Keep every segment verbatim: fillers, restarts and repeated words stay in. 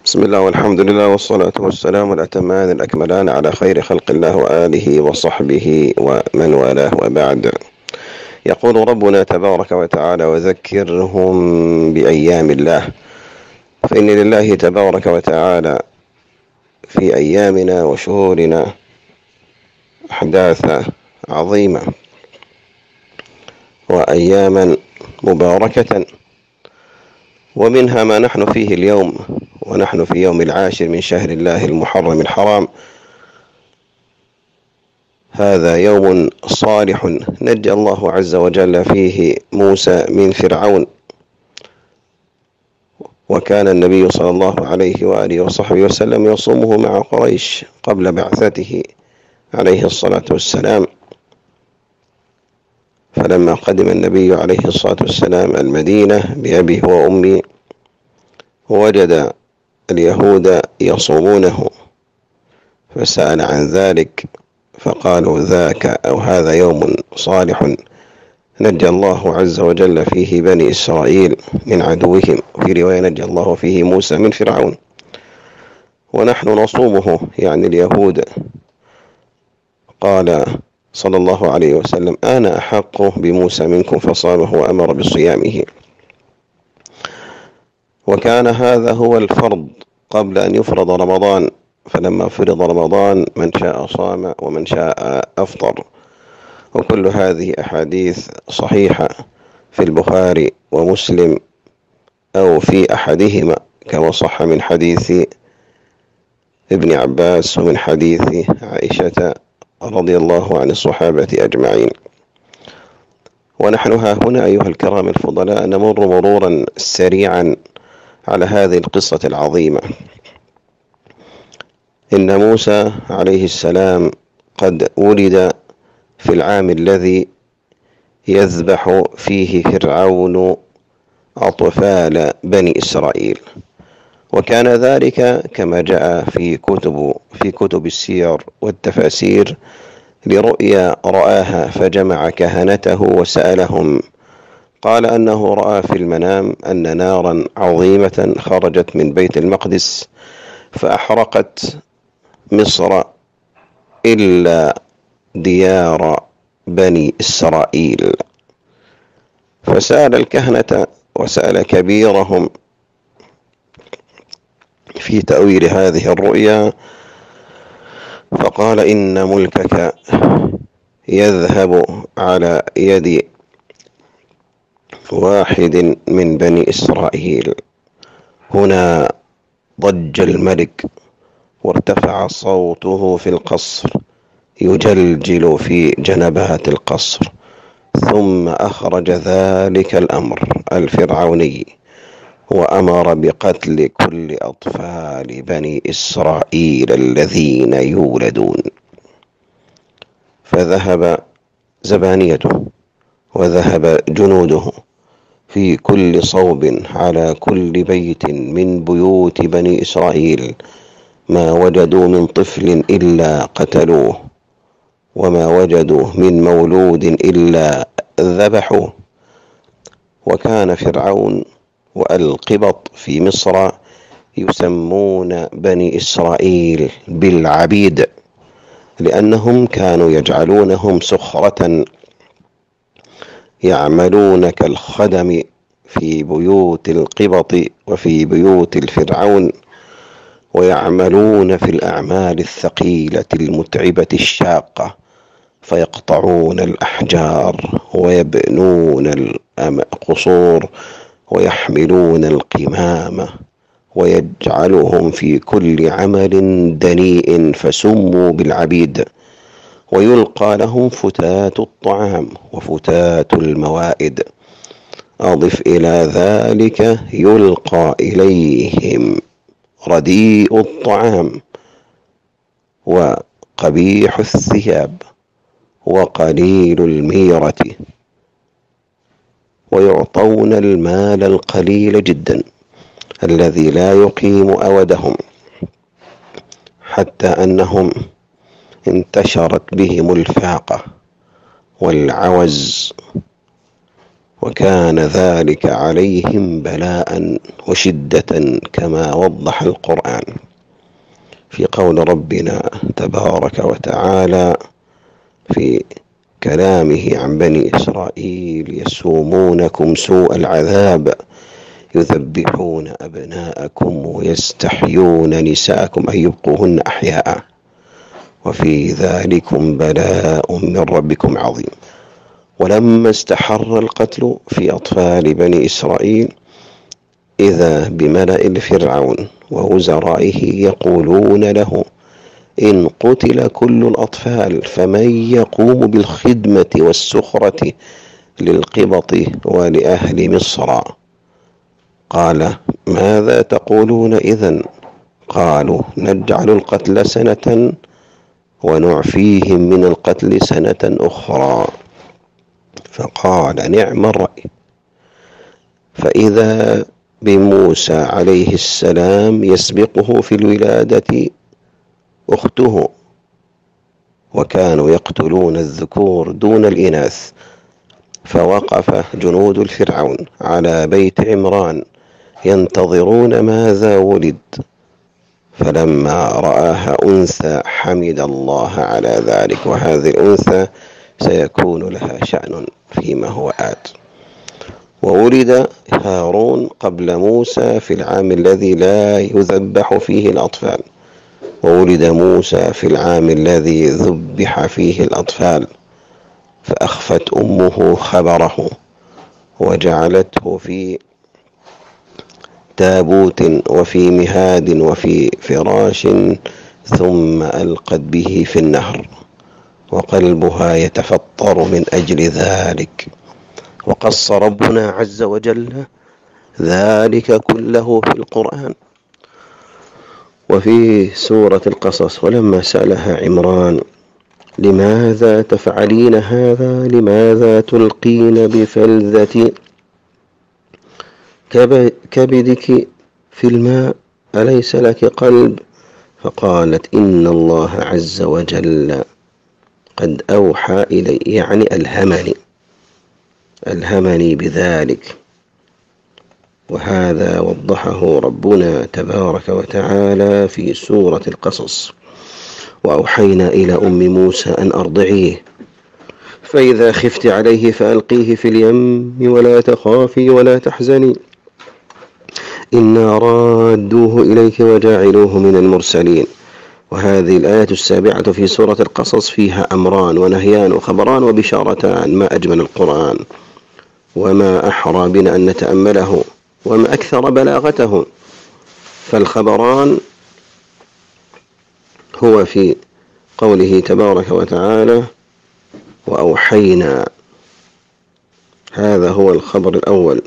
بسم الله والحمد لله والصلاة والسلام الأتمان الأكملان على خير خلق الله وآله وصحبه ومن والاه، وبعد. يقول ربنا تبارك وتعالى: وذكرهم بأيام الله، فإن لله تبارك وتعالى في أيامنا وشهورنا أحداث عظيمة وأياما مباركة، ومنها ما نحن فيه اليوم، ونحن في يوم العاشر من شهر الله المحرم الحرام. هذا يوم صالح نجى الله عز وجل فيه موسى من فرعون، وكان النبي صلى الله عليه وآله وصحبه وسلم يصومه مع قريش قبل بعثته عليه الصلاة والسلام. فلما قدم النبي عليه الصلاة والسلام المدينة بأبيه وأمي وجد اليهود يصومونه، فسأل عن ذلك فقالوا: ذاك أو هذا يوم صالح نجى الله عز وجل فيه بني إسرائيل من عدوهم، في رواية نجى الله فيه موسى من فرعون، ونحن نصومه يعني اليهود. قال صلى الله عليه وسلم: أنا أحق بموسى منكم، فصامه وأمر بصيامه. وكان هذا هو الفرض قبل أن يفرض رمضان، فلما فرض رمضان من شاء صام ومن شاء أفطر. وكل هذه أحاديث صحيحة في البخاري ومسلم أو في أحدهما، كما صح من حديث ابن عباس ومن حديث عائشة رضي الله عن الصحابة أجمعين. ونحن ها هنا أيها الكرام الفضلاء نمر مرورا سريعا على هذه القصة العظيمة. إن موسى عليه السلام قد ولد في العام الذي يذبح فيه فرعون أطفال بني إسرائيل، وكان ذلك كما جاء في كتب في كتب السير والتفاسير لرؤيا رآها فجمع كهنته وسألهم. قال أنه رأى في المنام أن نارا عظيمة خرجت من بيت المقدس فأحرقت مصر إلا ديار بني إسرائيل. فسأل الكهنة وسأل كبيرهم في تأويل هذه الرؤيا، فقال: إن ملكك يذهب على يد واحد من بني إسرائيل. هنا ضج الملك وارتفع صوته في القصر يجلجل في جنبات القصر، ثم أخرج ذلك الأمر الفرعوني وأمر بقتل كل أطفال بني إسرائيل الذين يولدون. فذهب زبانيته وذهب جنوده في كل صوب على كل بيت من بيوت بني إسرائيل، ما وجدوا من طفل إلا قتلوه، وما وجدوا من مولود إلا ذبحوه. وكان فرعون والقبط في مصر يسمون بني إسرائيل بالعبيد، لأنهم كانوا يجعلونهم سخرة يعملون كالخدم في بيوت القبط وفي بيوت الفرعون، ويعملون في الأعمال الثقيلة المتعبة الشاقة، فيقطعون الأحجار ويبنون القصور ويحملون القمامة، ويجعلهم في كل عمل دنيء، فسموا بالعبيد. ويلقى لهم فتات الطعام وفتات الموائد. أضف إلى ذلك يلقى إليهم رديء الطعام وقبيح الثياب وقليل الميرة، ويعطون المال القليل جدا الذي لا يقيم أودهم، حتى أنهم انتشرت بهم الفاقة والعوز وكان ذلك عليهم بلاء وشدة كما وضح القرآن في قول ربنا تبارك وتعالى في كلامه عن بني إسرائيل: يسومونكم سوء العذاب يذبحون أبناءكم ويستحيون نساءكم أي يبقوهن أحياء وفي ذلكم بلاء من ربكم عظيم. ولما استحر القتل في أطفال بني إسرائيل إذا بملأ فرعون ووزرائه يقولون له: إن قتل كل الأطفال فمن يقوم بالخدمة والسخرة للقبط ولأهل مصر؟ قال: ماذا تقولون إذن؟ قالوا: نجعل القتل سنة ونعفيهم من القتل سنة أخرى. فقال: نعم الرأي. فإذا بموسى عليه السلام يسبقه في الولادة أخته، وكانوا يقتلون الذكور دون الإناث، فوقف جنود الفرعون على بيت عمران ينتظرون ماذا ولد، فلما رآها أنثى حمد الله على ذلك، وهذه الأنثى سيكون لها شأن فيما هو آت. وولد هارون قبل موسى في العام الذي لا يذبح فيه الأطفال، وولد موسى في العام الذي ذبح فيه الأطفال، فأخفت أمه خبره وجعلته في تابوت وفي مهاد وفي فراش، ثم ألقت به في النهر، وقلبها يتفطر من أجل ذلك. وقص ربنا عز وجل ذلك كله في القرآن وفي سورة القصص. ولما سألها عمران: لماذا تفعلين هذا؟ لماذا تلقين بفلذة كبدك في الماء؟ أليس لك قلب؟ فقالت: إن الله عز وجل قد أوحى إلي، يعني ألهمني ألهمني بذلك. وهذا وضحه ربنا تبارك وتعالى في سورة القصص: وأوحينا إلى أم موسى أن أرضعيه، فإذا خفت عليه فألقيه في اليم ولا تخافي ولا تحزني إنا رادوه إليك وجاعلوه من المرسلين. وهذه الآية السابعة في سورة القصص فيها أمران ونهيان وخبران وبشارتان، ما أجمل القرآن وما أحرى بنا أن نتأمله وما أكثر بلاغته. فالخبران هو في قوله تبارك وتعالى: وأوحينا، هذا هو الخبر الأول،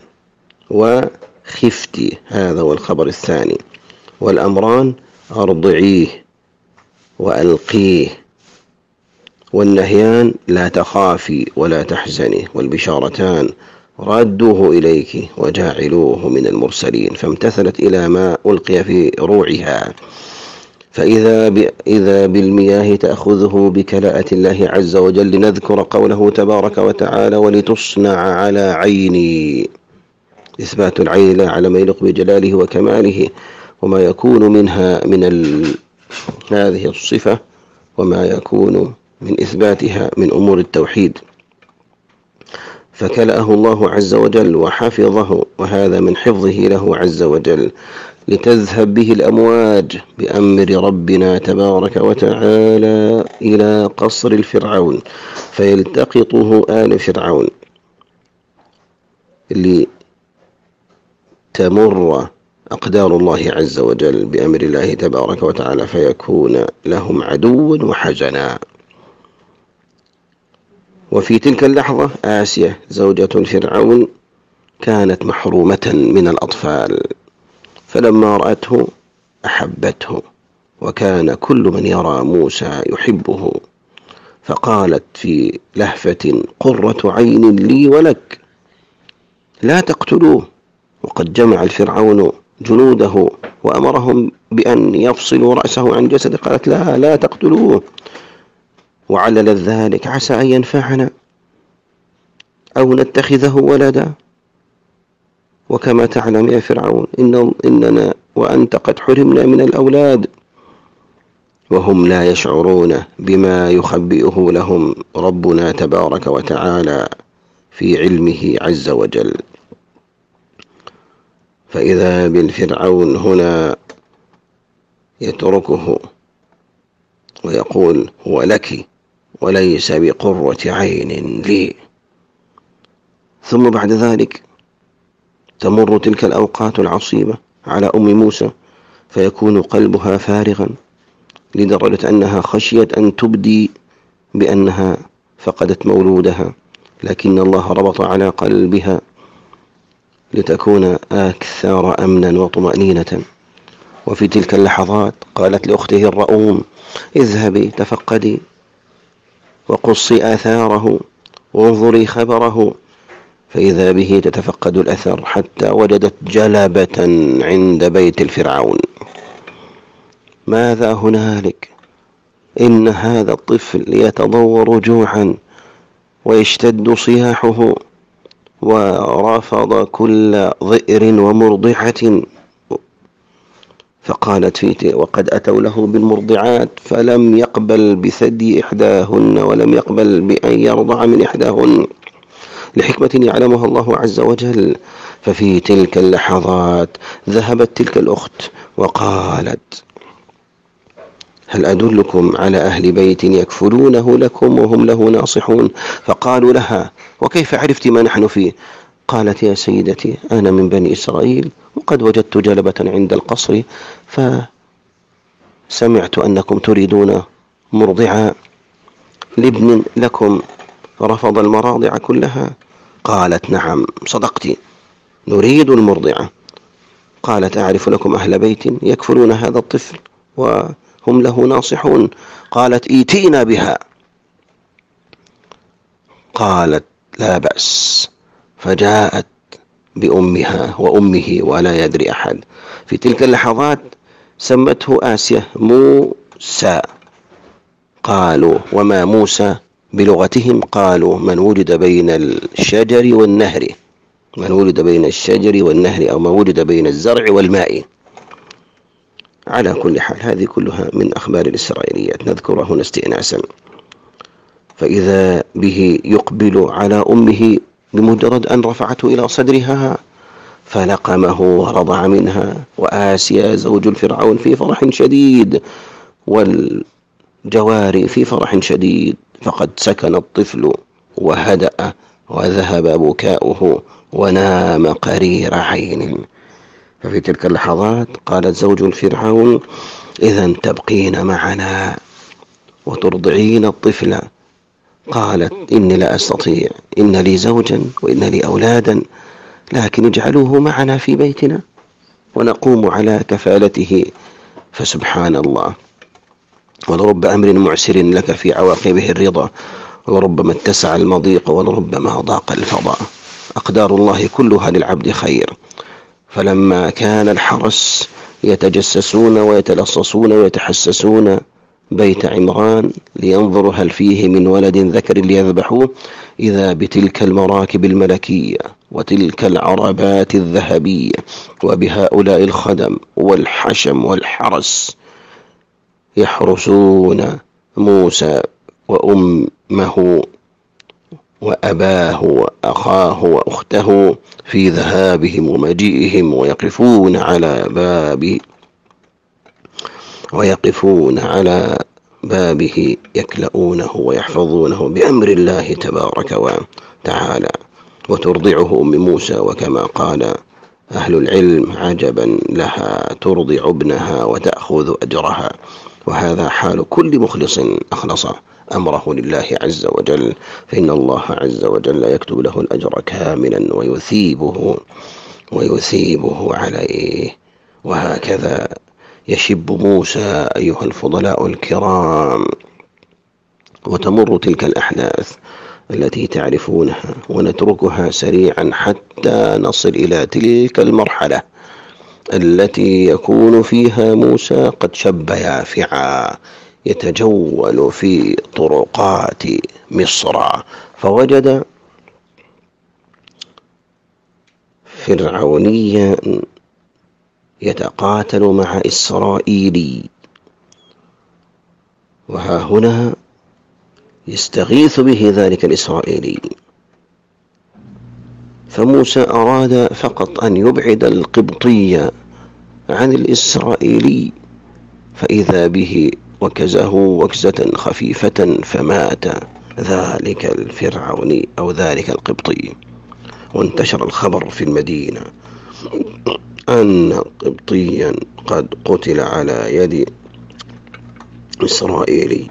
وخفتي هذا هو الخبر الثاني. والأمران: أرضعيه وألقيه. والنهيان: لا تخافي ولا تحزني. والبشارتان: ردوه إليك وجاعلوه من المرسلين. فامتثلت إلى ما ألقي في روعها. فإذا إذا بالمياه تأخذه بكلاءة الله عز وجل، لنذكر قوله تبارك وتعالى: ولتصنع على عيني. إثبات العين لا على ما يليق بجلاله وكماله، وما يكون منها من ال... هذه الصفة وما يكون من إثباتها من أمور التوحيد. فكلأه الله عز وجل وحفظه، وهذا من حفظه له عز وجل، لتذهب به الأمواج بأمر ربنا تبارك وتعالى إلى قصر الفرعون فيلتقطه آل فرعون لتمر أقدار الله عز وجل بأمر الله تبارك وتعالى، فيكون لهم عدوا وحزنا. وفي تلك اللحظة آسيا زوجة فرعون كانت محرومة من الأطفال، فلما رأته أحبته، وكان كل من يرى موسى يحبه، فقالت في لهفة: قرة عين لي ولك، لا تقتلوه. وقد جمع الفرعون جنوده وأمرهم بأن يفصلوا رأسه عن جسده. قالت: لا لا تقتلوه. وعلل ذلك: عسى أن ينفعنا أو نتخذه ولدا. وكما تعلم يا فرعون إن إننا وأنت قد حرمنا من الأولاد، وهم لا يشعرون بما يخبئه لهم ربنا تبارك وتعالى في علمه عز وجل. فإذا بالفرعون هنا يتركه ويقول هو لك وليس بقرة عين لي. ثم بعد ذلك تمر تلك الأوقات العصيبة على أم موسى، فيكون قلبها فارغا لدرجة أنها خشيت أن تبدي بأنها فقدت مولودها، لكن الله ربط على قلبها لتكون أكثر أمنا وطمأنينة. وفي تلك اللحظات قالت لأخته الرؤوم اذهبي تفقدي وقصي آثاره وانظري خبره، فإذا به تتفقد الأثر حتى وجدت جلبة عند بيت الفرعون. ماذا هنالك؟ إن هذا الطفل يتضور جوعا ويشتد صياحه، ورفض كل ضئر ومرضعة. فقالت فيه وقد أتوا له بالمرضعات فلم يقبل بثدي إحداهن ولم يقبل بأن يرضع من إحداهن لحكمة يعلمها الله عز وجل. ففي تلك اللحظات ذهبت تلك الأخت وقالت هل أدلكم على أهل بيت يكفلونه لكم وهم له ناصحون؟ فقالوا لها وكيف عرفت ما نحن فيه؟ قالت يا سيدتي أنا من بني إسرائيل وقد وجدت جلبة عند القصر فسمعت أنكم تريدون مرضعا لابن لكم، رفض المراضع كلها. قالت نعم صدقت نريد المرضعة. قالت أعرف لكم أهل بيت يكفلون هذا الطفل وهم له ناصحون. قالت ائتينا بها. قالت لا بأس، فجاءت بأمها وأمه ولا يدري أحد. في تلك اللحظات سمته آسيا موسى. قالوا وما موسى بلغتهم؟ قالوا من ولد بين الشجر والنهر، من ولد بين الشجر والنهر أو ما ولد بين الزرع والماء. على كل حال هذه كلها من أخبار الإسرائيليات نذكرها هنا استئناسا. فإذا به يقبل على أمه بمجرد أن رفعته إلى صدرها فلقمه ورضع منها. وآسيا زوج الفرعون في فرح شديد والجواري في فرح شديد، فقد سكن الطفل وهدأ وذهب بكاؤه ونام قرير عين. ففي تلك اللحظات قالت زوج الفرعون إذن تبقين معنا وترضعين الطفل. قالت إني لا أستطيع، إن لي زوجا وإن لي أولادا، لكن اجعلوه معنا في بيتنا ونقوم على كفالته. فسبحان الله، ولرب أمر معسر لك في عواقبه الرضا، ولربما اتسع المضيق ولربما ضاق الفضاء. أقدار الله كلها للعبد خير. فلما كان الحرس يتجسسون ويتلصصون ويتحسسون بيت عمران لينظروا هل فيه من ولد ذكر ليذبحوه، إذا بتلك المراكب الملكية وتلك العربات الذهبية وبهؤلاء الخدم والحشم والحرس يحرسون موسى وأمه وأباه وأخاه وأخته في ذهابهم ومجيئهم، ويقفون على بابه ويقفون على بابه يكلؤونه ويحفظونه بأمر الله تبارك وتعالى. وترضعه أم موسى، وكما قال أهل العلم عجبا لها ترضع ابنها وتأخذ أجرها. وهذا حال كل مخلص أخلص أمره لله عز وجل، فإن الله عز وجل يكتب له الأجر كاملا ويثيبه ويثيبه عليه. وهكذا يشب موسى أيها الفضلاء الكرام. وتمر تلك الأحداث التي تعرفونها ونتركها سريعا حتى نصل إلى تلك المرحلة التي يكون فيها موسى قد شب يافعا يتجول في طرقات مصر، فوجد فرعونيا يتقاتل مع إسرائيلي، وها هنا يستغيث به ذلك الإسرائيلي. فموسى أراد فقط أن يبعد القبطي عن الإسرائيلي، فإذا به وكزه وكزة خفيفة فمات ذلك الفرعوني أو ذلك القبطي. وانتشر الخبر في المدينة أن قبطيا قد قتل على يد إسرائيلي،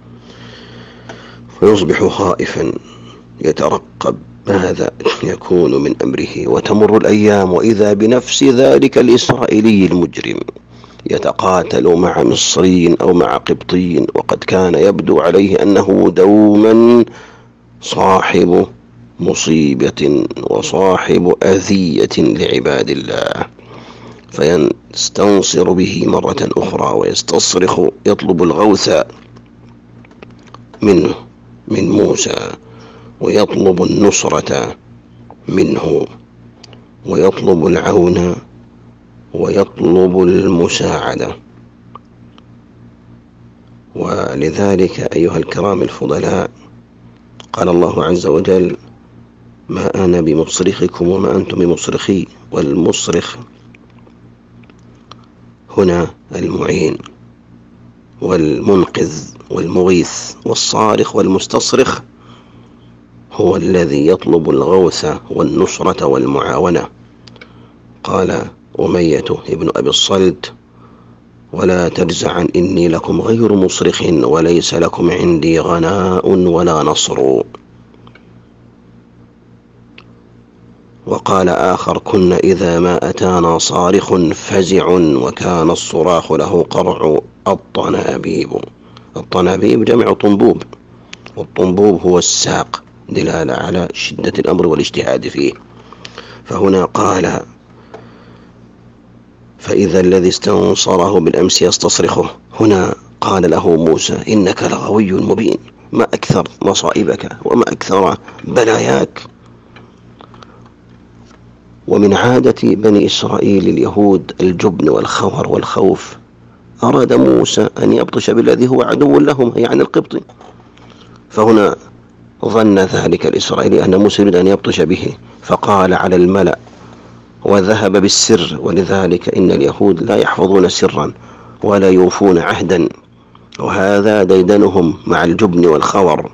ويصبح خائفا يترقب ماذا يكون من أمره. وتمر الأيام وإذا بنفس ذلك الإسرائيلي المجرم يتقاتل مع مصري أو مع قبطي، وقد كان يبدو عليه أنه دوما صاحب مصيبة وصاحب أذية لعباد الله، فيستنصر به مرة أخرى ويستصرخ يطلب الغوث منه من موسى، ويطلب النصرة منه، ويطلب العون، ويطلب المساعدة. ولذلك أيها الكرام الفضلاء قال الله عز وجل: ما أنا بمصرخكم وما أنتم بمصرخي. والمصرخ هنا المعين والمنقذ والمغيث، والصارخ والمستصرخ هو الذي يطلب الغوث والنصرة والمعاونة. قال أمية ابن أبي الصلت: ولا تجزعا إني لكم غير مصرخ وليس لكم عندي غناء ولا نصر. وقال آخر: كنا إذا ما أتانا صارخ فزع وكان الصراخ له قرع الطنابيب. الطنابيب جمع طنبوب، والطنبوب هو الساق، دلالة على شدة الأمر والاجتهاد فيه. فهنا قال: فإذا الذي استنصره بالأمس يستصرخه. هنا قال له موسى: إنك لغوي مبين، ما أكثر مصائبك وما أكثر بلاياك. ومن عادة بني إسرائيل اليهود الجبن والخور والخوف، أراد موسى أن يبطش بالذي هو عدو لهم، يعني القبطي. فهنا ظن ذلك الإسرائيلي أن موسى يريد أن يبطش به، فقال على الملأ وذهب بالسر. ولذلك إن اليهود لا يحفظون سرا ولا يوفون عهدا، وهذا ديدنهم مع الجبن والخور،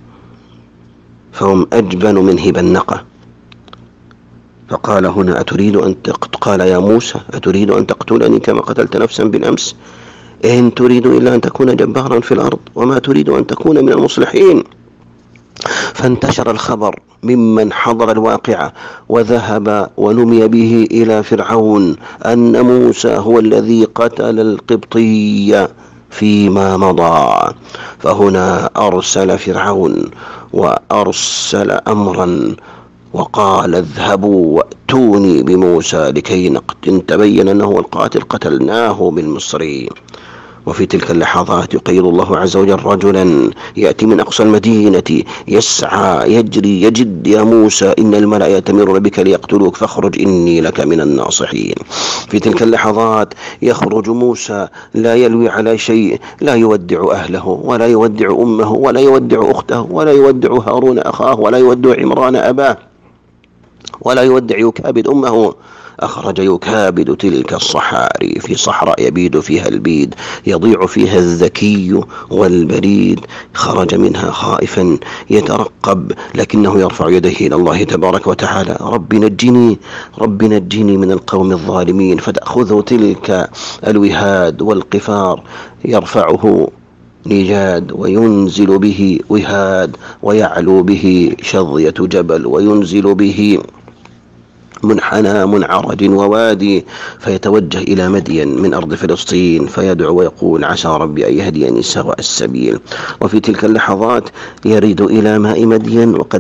فهم أجبن من هب النقة. فقال هنا: أتريد أن تقت... قال يا موسى: أتريد أن تقتلني كما قتلت نفسا بالأمس؟ إن تريد إلا أن تكون جبارا في الأرض وما تريد أن تكون من المصلحين. فانتشر الخبر ممن حضر الواقعة وذهب ونمي به إلى فرعون أن موسى هو الذي قتل القبطي فيما مضى. فهنا أرسل فرعون وأرسل أمرا وقال: اذهبوا وأتوني بموسى لكي تبين أنه القاتل، قتلناه بالمصري. وفي تلك اللحظات يقيض الله عز وجل رجلا يأتي من أقصى المدينة يسعى يجري: يجد يا موسى إن الملأ يأتمرون بك ليقتلوك فاخرج إني لك من الناصحين. في تلك اللحظات يخرج موسى لا يلوي على شيء، لا يودع أهله ولا يودع أمه ولا يودع أخته ولا يودع هارون أخاه ولا يودع عمران أباه ولا يودع يكابد أمه. أخرج يكابد تلك الصحاري في صحراء يبيد فيها البيد، يضيع فيها الذكي والبريد. خرج منها خائفا يترقب، لكنه يرفع يديه إلى الله تبارك وتعالى: رب نجني، رب نجني من القوم الظالمين. فتأخذه تلك الوهاد والقفار، يرفعه نجاد وينزل به وهاد، ويعلو به شظية جبل، وينزل به منحنى منعرج ووادي، فيتوجه إلى مدين من أرض فلسطين فيدعو ويقول: عسى ربي أن يهديني سواء السبيل. وفي تلك اللحظات يرد إلى ماء مدين وقد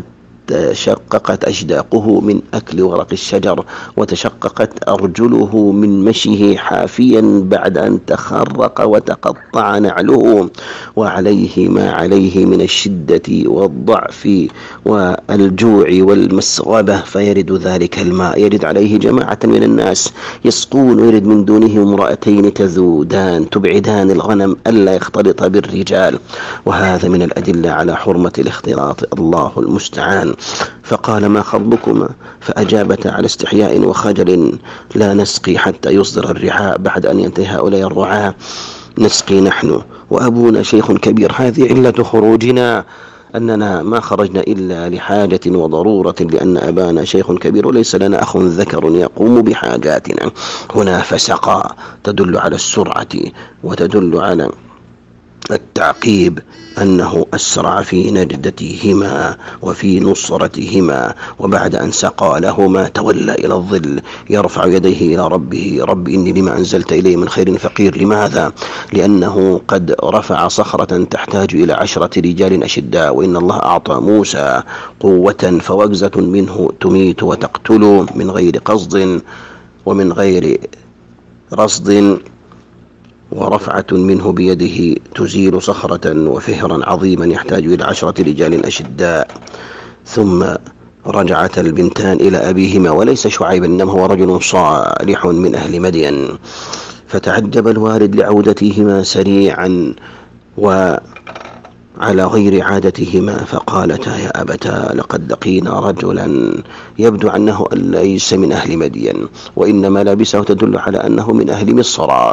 تشققت أشداقه من أكل ورق الشجر، وتشققت أرجله من مشيه حافيا بعد أن تخرق وتقطع نعله، وعليه ما عليه من الشدة والضعف والجوع والمسغبة، فيرد ذلك الماء. يرد عليه جماعة من الناس يسقون، ويرد من دونه امرأتين تذودان تبعدان الغنم ألا يختلط بالرجال، وهذا من الأدلة على حرمة الاختلاط، الله المستعان. فقال: ما خطبكما؟ فأجابتا على استحياء وخجل: لا نسقي حتى يصدر الرعاء. بعد أن ينتهي هؤلاء الرعاة نسقي نحن وأبونا شيخ كبير. هذه علة خروجنا، أننا ما خرجنا إلا لحاجة وضرورة، لأن أبانا شيخ كبير وليس لنا أخ ذكر يقوم بحاجاتنا. هنا فسقا تدل على السرعة وتدل على التعقيب، أنه أسرع في نجدتهما وفي نصرتهما. وبعد أن سقى لهما تولى إلى الظل يرفع يديه إلى ربه: رب إني لما أنزلت إلي من خير فقير. لماذا؟ لأنه قد رفع صخرة تحتاج إلى عشرة رجال أشداء، وإن الله أعطى موسى قوة فوجزة منه تميت وتقتل من غير قصد ومن غير رصد، ورفعة منه بيده تزيل صخرة وفهرا عظيما يحتاج إلى عشرة رجال أشداء. ثم رجعت البنتان إلى أبيهما، وليس شعيبا إنما هو رجل صالح من أهل مدين، فتعجب الوالد لعودتهما سريعا وعلى غير عادتهما، فقالتا: يا أبتا لقد لقينا رجلا يبدو أنه ليس من أهل مدين، وإنما لابسه تدل على أنه من أهل مصر،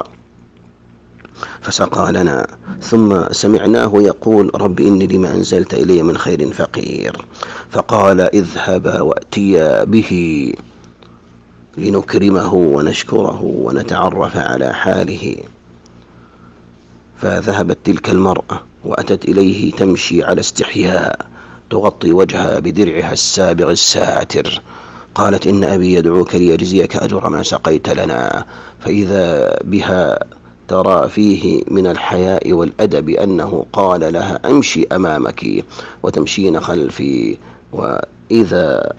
فسقى لنا. ثم سمعناه يقول: رب إني لما أنزلت إلي من خير فقير. فقال: اذهبا وأتيا به لنكرمه ونشكره ونتعرف على حاله. فذهبت تلك المرأة وأتت إليه تمشي على استحياء، تغطي وجهها بدرعها السابغ الساتر. قالت: إن أبي يدعوك ليجزيك أجر ما سقيت لنا. فإذا بها ترى فيه من الحياء والأدب أنه قال لها: أمشي أمامك وتمشين خلفي، وإذا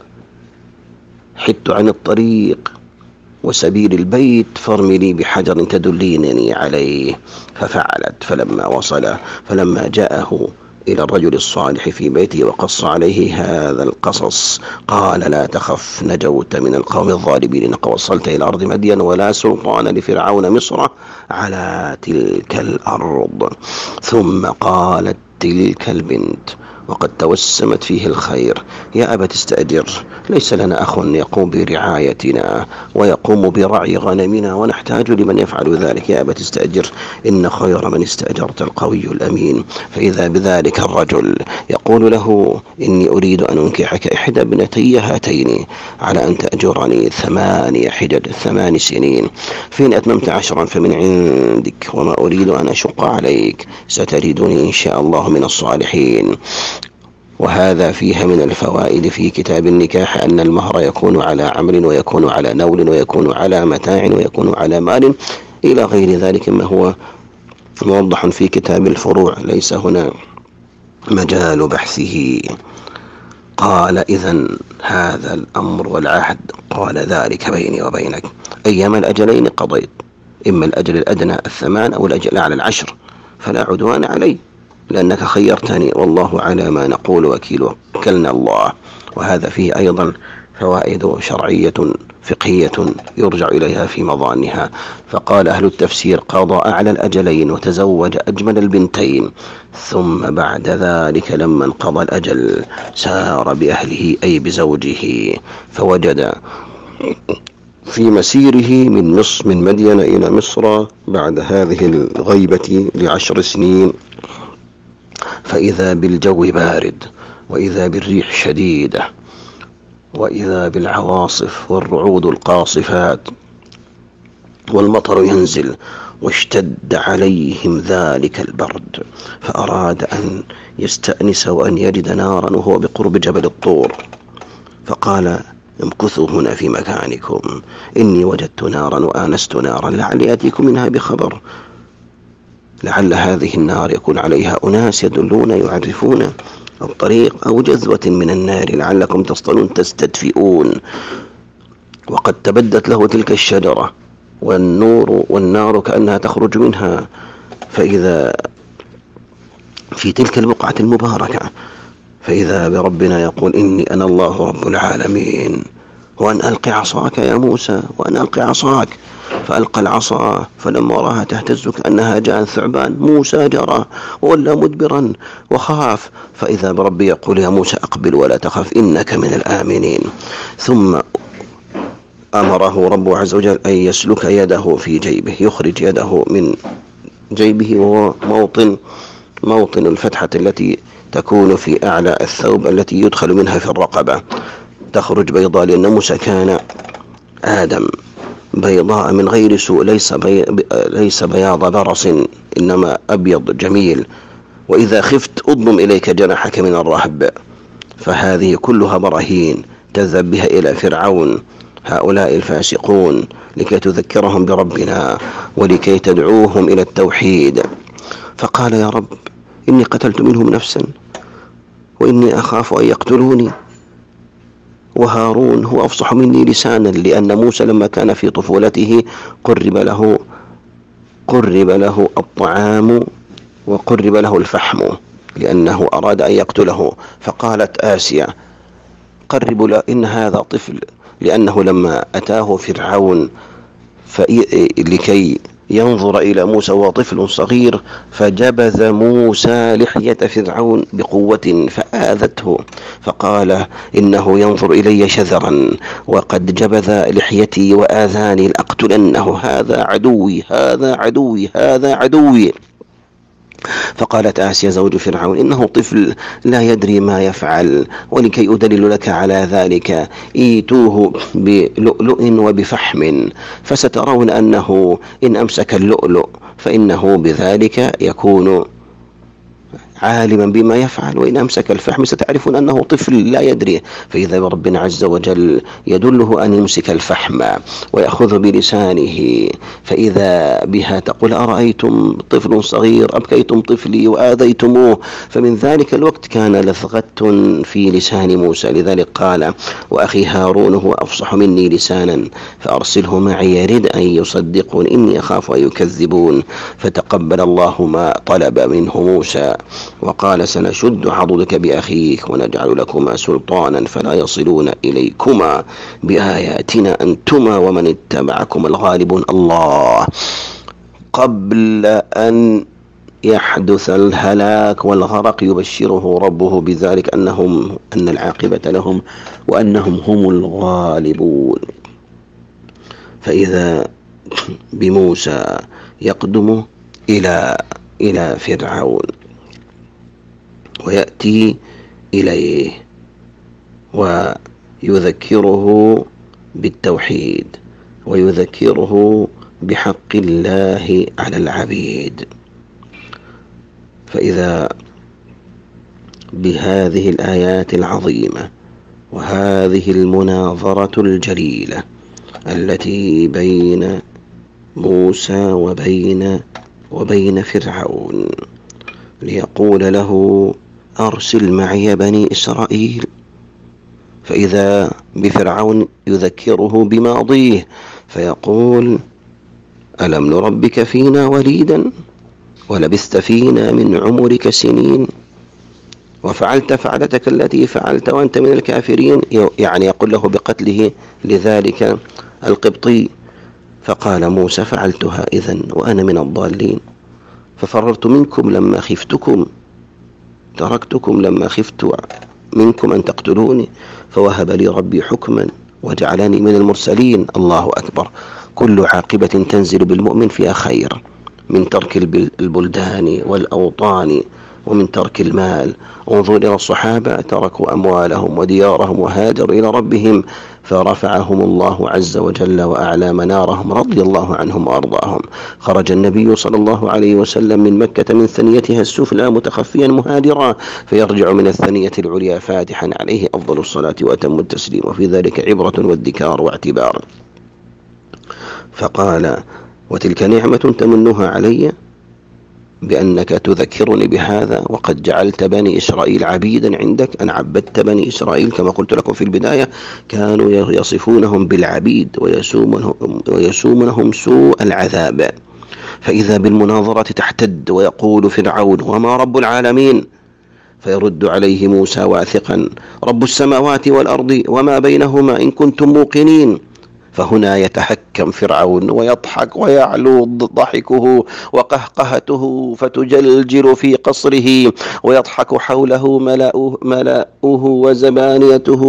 حدت عن الطريق وسبيل البيت فارملي بحجر تدلينني عليه. ففعلت. فلما وصل فلما جاءه إلى الرجل الصالح في بيته وقص عليه هذا القصص قال: لا تخف، نجوت من القوم الظالمين، إنك وصلت إلى أرض مدين ولا سلطان لفرعون مصر على تلك الأرض. ثم قالت تلك البنت وقد توسمت فيه الخير: يا أبت استأجر، ليس لنا أخ يقوم برعايتنا ويقوم برعي غنمنا ونحتاج لمن يفعل ذلك. يا أبت استأجر، إن خير من استأجرت القوي الأمين. فإذا بذلك الرجل يقول له: إني أريد أن أنكحك إحدى ابنتي هاتين على أن تأجرني ثماني حجج ثمان سنين، فإن أتممت عشرا فمن عندك، وما أريد أن أشق عليك، ستجدني إن شاء الله من الصالحين. وهذا فيها من الفوائد في كتاب النكاح أن المهر يكون على عمل ويكون على نول ويكون على متاع ويكون على مال إلى غير ذلك، ما هو موضح في كتاب الفروع، ليس هنا مجال بحثه. قال: إذن هذا الأمر والعهد، قال: ذلك بيني وبينك، أيما الأجلين قضيت، إما الأجل الأدنى الثمان أو الأجل الأعلى العشر، فلا عدوان علي، لأنك خيرتني، والله على ما نقول وكيل، وكلنا الله. وهذا فيه أيضا فوائد شرعية فقهية يرجع إليها في مظانها. فقال أهل التفسير: قضى أعلى الأجلين وتزوج أجمل البنتين، ثم بعد ذلك لما انقضى الأجل سار بأهله أي بزوجه، فوجد في مسيره من مصر من مدين إلى مصر بعد هذه الغيبة لعشر سنين، فإذا بالجو بارد، وإذا بالريح شديدة، وإذا بالعواصف والرعود القاصفات، والمطر ينزل، واشتد عليهم ذلك البرد، فأراد أن يستأنس وأن يجد نارا وهو بقرب جبل الطور، فقال: امكثوا هنا في مكانكم، إني وجدت نارا وآنست نارا لعلي آتيكم منها بخبر. لعل هذه النار يكون عليها أناس يدلون يعرفون الطريق أو جذوة من النار لعلكم تصطلون تستدفئون. وقد تبدت له تلك الشجرة والنور والنار كأنها تخرج منها، فإذا في تلك البقعة المباركة فإذا بربنا يقول إني أنا الله رب العالمين، وأن ألق عصاك يا موسى، وأن ألق عصاك. فألقى العصا فلما راها تهتز كأنها جاء ثعبان، موسى جرى وولى مدبرا وخاف، فإذا بربي يقول يا موسى أقبل ولا تخف إنك من الآمنين. ثم أمره ربه عز وجل أن يسلك يده في جيبه، يخرج يده من جيبه وهو موطن موطن الفتحة التي تكون في أعلى الثوب التي يدخل منها في الرقبة، تخرج بيضاء، لأن موسى كان آدم بيضاء من غير سوء، ليس, بي... ليس بياض برص إنما أبيض جميل. وإذا خفت أضم إليك جناحك من الرهب. فهذه كلها براهين تذهب بها إلى فرعون هؤلاء الفاسقون لكي تذكرهم بربنا ولكي تدعوهم إلى التوحيد. فقال يا رب إني قتلت منهم نفسا وإني أخاف أن يقتلوني، وهارون هو أفصح مني لسانا، لأن موسى لما كان في طفولته قرب له قرب له الطعام وقرب له الفحم لأنه أراد أن يقتله. فقالت آسيا قربوا له إن هذا طفل، لأنه لما أتاه فرعون لكي ينظر إلى موسى وهو طفل صغير فجبذ موسى لحية فرعون بقوة فآذته، فقال إنه ينظر إلي شذرا وقد جبذ لحيتي وآذاني لأقتلنه، هذا عدوي هذا عدوي هذا عدوي. فقالت آسيا زوج فرعون إنه طفل لا يدري ما يفعل، ولكي أدلل لك على ذلك إيتوه بلؤلؤ وبفحم فسترون أنه إن أمسك اللؤلؤ فإنه بذلك يكون عالما بما يفعل، وإن أمسك الفحم ستعرفون أنه طفل لا يدري. فإذا ربنا عز وجل يدله أن يمسك الفحم ويأخذ بلسانه، فإذا بها تقول أرأيتم طفل صغير أبكيتم طفلي وآذيتموه. فمن ذلك الوقت كان لثغة في لسان موسى، لذلك قال وأخي هارون هو أفصح مني لسانا فأرسله معي يرد أن يصدقون إني أخاف أن يكذبون. فتقبل الله ما طلب منه موسى وقال سنشد عضدك بأخيك ونجعل لكما سلطانا فلا يصلون إليكما بآياتنا أنتما ومن اتبعكما الغالبون. الله قبل أن يحدث الهلاك والغرق يبشره ربه بذلك أنهم أن العاقبة لهم وأنهم هم الغالبون. فإذا بموسى يقدم إلى إلى فرعون ويأتي إليه ويذكره بالتوحيد ويذكره بحق الله على العبيد. فإذا بهذه الآيات العظيمة وهذه المناظرة الجليلة التي بين موسى وبين وبين فرعون ليقول له أرسل معي بني إسرائيل، فإذا بفرعون يذكره بماضيه فيقول ألم نربك فينا وليدا ولبثت فينا من عمرك سنين وفعلت فعلتك التي فعلت وأنت من الكافرين، يعني يقول له بقتله لذلك القبطي. فقال موسى فعلتها إذن وأنا من الضالين، ففررت منكم لما خفتكم، تركتكم لما خفت منكم أن تقتلوني، فوهب لي ربي حكما وجعلني من المرسلين. الله أكبر. كل عاقبة تنزل بالمؤمن فيها خير، من ترك البلدان والأوطان ومن ترك المال. انظر إلى الصحابة تركوا أموالهم وديارهم وهاجروا إلى ربهم فرفعهم الله عز وجل وأعلى منارهم رضي الله عنهم وأرضاهم. خرج النبي صلى الله عليه وسلم من مكة من ثنيتها السفلى متخفيا مهاجرا فيرجع من الثنية العليا فاتحا عليه أفضل الصلاة وأتم التسليم، وفي ذلك عبرة والذكار واعتبار. فقال وتلك نعمة تمنها علي بأنك تذكرني بهذا وقد جعلت بني إسرائيل عبيدا عندك. أنا عبدت بني إسرائيل كما قلت لكم في البداية، كانوا يصفونهم بالعبيد ويسومونهم, ويسومونهم سوء العذاب. فإذا بالمناظرة تحتد ويقول فرعون: وما رب العالمين؟ فيرد عليه موسى واثقا: رب السماوات والأرض وما بينهما إن كنتم موقنين. فهنا يتهكم فرعون ويضحك ويعلو ضحكه وقهقهته فتجلجل في قصره، ويضحك حوله ملأه, ملأه وزبانيته.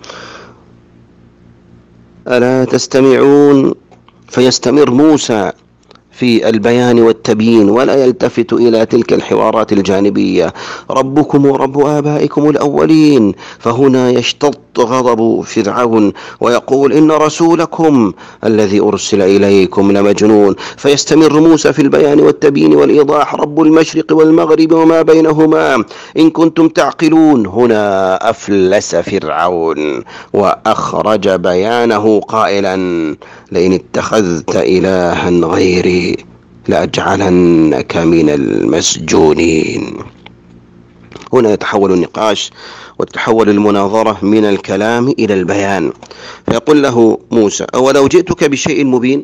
ألا تستمعون؟ فيستمر موسى في البيان والتبيين ولا يلتفت إلى تلك الحوارات الجانبية: ربكم ورب آبائكم الأولين. فهنا يشتط غضب فرعون ويقول: إن رسولكم الذي أرسل إليكم لمجنون. فيستمر موسى في البيان والتبيين والإيضاح: رب المشرق والمغرب وما بينهما إن كنتم تعقلون. هنا أفلس فرعون وأخرج بيانه قائلا: لئن اتخذت إلها غيري لأجعلنك من المسجونين. هنا يتحول النقاش وتتحول المناظرة من الكلام إلى البيان. فيقول له موسى: أولو جئتك بشيء مبين؟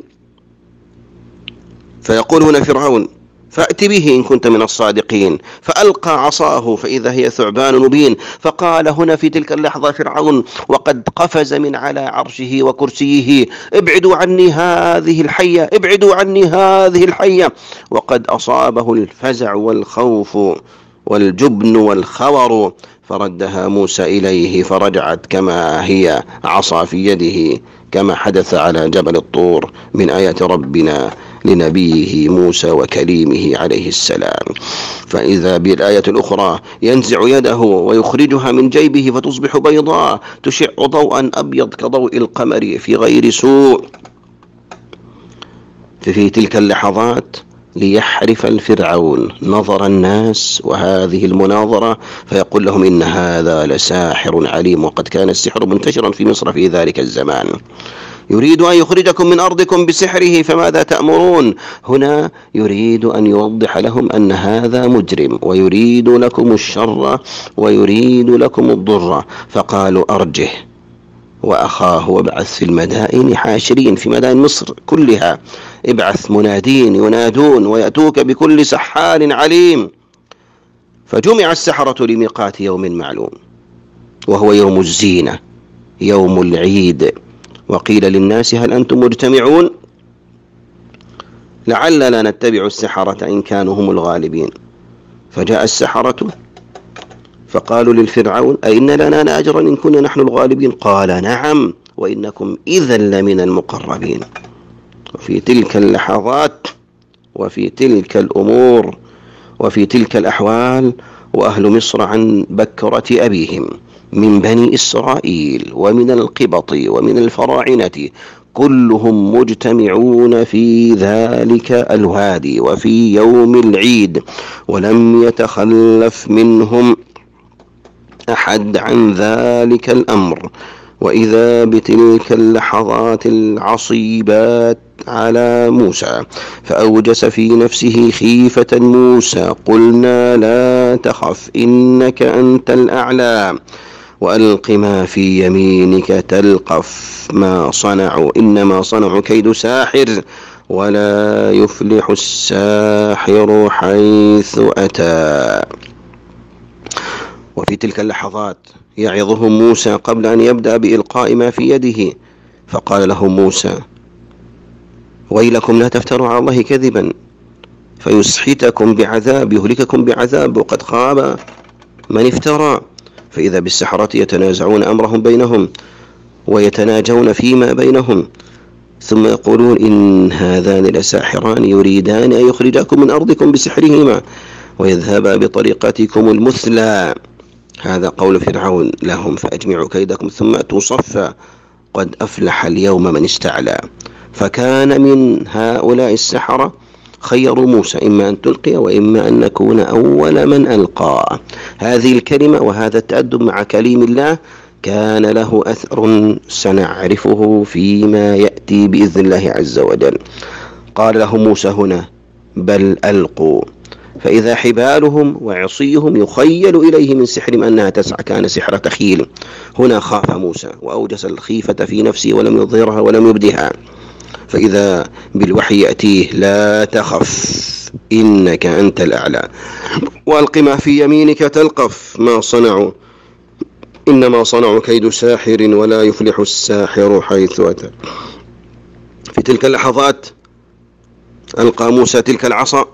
فيقول هنا فرعون: فأت به إن كنت من الصادقين. فألقى عصاه فإذا هي ثعبان مبين. فقال هنا في تلك اللحظة فرعون وقد قفز من على عرشه وكرسيه: ابعدوا عني هذه الحية، ابعدوا عني هذه الحية. وقد أصابه الفزع والخوف والجبن والخور، فردها موسى إليه فرجعت كما هي عصا في يده، كما حدث على جبل الطور من آيات ربنا لنبيه موسى وكليمه عليه السلام. فإذا بالآية الأخرى ينزع يده ويخرجها من جيبه فتصبح بيضاء تشع ضوءا أبيض كضوء القمر في غير سوء. ففي تلك اللحظات ليحرف الفرعون نظر الناس وهذه المناظرة، فيقول لهم: إن هذا لساحر عليم. وقد كان السحر منتشرا في مصر في ذلك الزمان. يريد أن يخرجكم من أرضكم بسحره فماذا تأمرون؟ هنا يريد أن يوضح لهم أن هذا مجرم ويريد لكم الشر ويريد لكم الضر. فقالوا: أرجه وأخاه وابعث في المدائن حاشرين، في مدائن مصر كلها ابعث منادين ينادون ويأتوك بكل سحار عليم. فجمع السحرة لميقات يوم معلوم، وهو يوم الزينة، يوم العيد. وقيل للناس: هل أنتم مجتمعون؟ لعلنا نتبع السحرة إن كانوا هم الغالبين. فجاء السحرة فقالوا للفرعون: أئن لنا لأجرا إن كنا نحن الغالبين؟ قال: نعم، وإنكم إذا لمن المقربين. وفي تلك اللحظات وفي تلك الأمور وفي تلك الأحوال وأهل مصر عن بكرة أبيهم من بني إسرائيل ومن القبط ومن الفراعنة كلهم مجتمعون في ذلك الوادي وفي يوم العيد، ولم يتخلف منهم أحد عن ذلك الأمر. وإذا بتلك اللحظات العصيبات على موسى فأوجس في نفسه خيفة موسى. قلنا: لا تخف إنك أنت الأعلى، وألق ما في يمينك تلقف ما صنعوا إنما صنعوا كيد ساحر، ولا يفلح الساحر حيث أتى. وفي تلك اللحظات يعظهم موسى قبل أن يبدأ بإلقاء ما في يده، فقال لهم موسى: ويلكم لا تفتروا على الله كذبا فيسحتكم بعذاب، يهلككم بعذاب، وقد خاب من افترى. فإذا بالسحرة يتنازعون أمرهم بينهم ويتناجون فيما بينهم، ثم يقولون: إن هذان لساحران يريدان أن يخرجاكم من أرضكم بسحرهما ويذهبا بطريقتكم المثلى. هذا قول فرعون لهم: فأجمعوا كيدكم ثم أتوا صفا قد أفلح اليوم من استعلى. فكان من هؤلاء السحرة خيروا موسى: إما أن تلقي وإما أن نكون أول من ألقى. هذه الكلمة وهذا التأدب مع كليم الله كان له أثر سنعرفه فيما يأتي بإذن الله عز وجل. قال له موسى هنا: بل ألقوا. فإذا حبالهم وعصيهم يخيل إليه من سحرهم أنها تسعى، كان سحر تخيل. هنا خاف موسى وأوجس الخيفة في نفسه ولم يظهرها ولم يبدها. فإذا بالوحي يأتيه: لا تخف إنك أنت الأعلى وألق ما في يمينك تلقف ما صنعوا إنما صنعوا كيد ساحر ولا يفلح الساحر حيث أتى. في تلك اللحظات ألقى موسى تلك العصا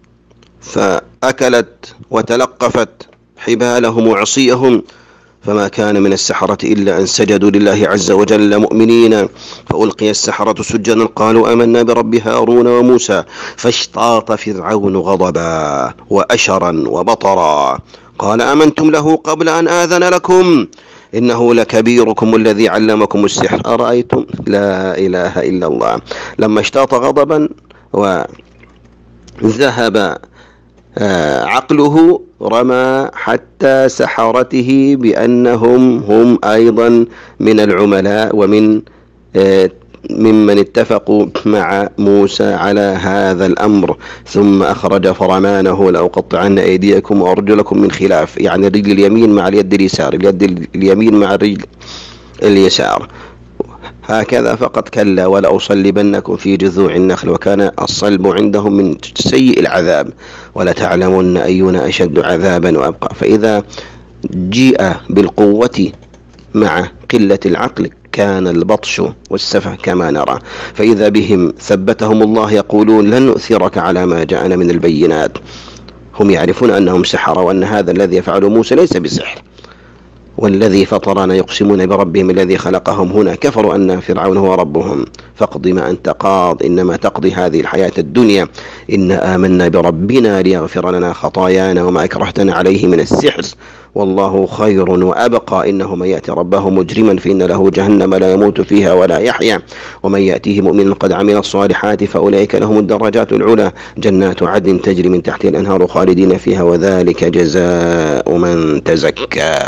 فأكلت وتلقفت حبالهم وعصيهم، فما كان من السحرة إلا أن سجدوا لله عز وجل مؤمنين، فألقي السحرة سجدا قالوا آمنا برب هارون وموسى، فاشتاط فرعون غضبا وأشرا وبطرا قال آمنتم له قبل أن آذن لكم إنه لكبيركم الذي علمكم السحر أرأيتم. لا إله إلا الله. لما اشتاط غضبا وذهب عقله رمى حتى سحرته بأنهم هم أيضا من العملاء ومن ممن اتفقوا مع موسى على هذا الأمر، ثم أخرج فرمانه: لأقطعن أيديكم وأرجلكم من خلاف، يعني الرجل اليمين مع اليد اليسار، اليد اليمين مع الرجل اليسار، هكذا فقط. كلا ولأصلبنكم في جذوع النخل، وكان الصلب عندهم من سيء العذاب، ولتعلمن أينا أشد عذابا وأبقى. فإذا جيء بالقوة مع قلة العقل كان البطش والسفه كما نرى. فإذا بهم ثبتهم الله يقولون: لن نؤثرك على ما جاءنا من البينات. هم يعرفون أنهم سحرة وأن هذا الذي يفعله موسى ليس بسحر، والذي فطرنا يقسمون بربهم الذي خلقهم. هنا كفروا أن فرعون هو ربهم. فاقض ما أنت قاض إنما تقضي هذه الحياة الدنيا إنا آمنا بربنا ليغفر لنا خطايانا وما أكرهتنا عليه من السحر والله خير وأبقى إنه من يأتي ربه مجرما فإن له جهنم لا يموت فيها ولا يحيا ومن يأتيه مؤمنا قد عمل الصالحات فأولئك لهم الدرجات العلى جنات عدن تجري من تحتها الأنهار خالدين فيها وذلك جزاء من تزكى.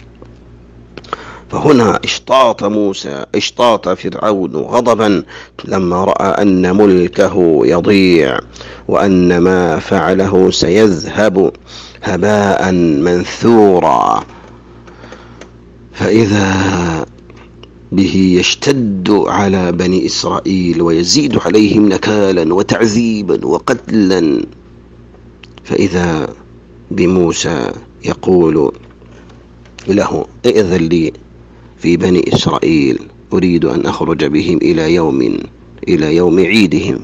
فهنا اشتاط موسى اشتاط فرعون غضبا لما رأى أن ملكه يضيع وأن ما فعله سيذهب هباء منثورا. فإذا به يشتد على بني إسرائيل ويزيد عليهم نكالا وتعذيبا وقتلا. فإذا بموسى يقول له: ائذن لي في بني إسرائيل أريد أن أخرج بهم إلى يوم إلى يوم عيدهم.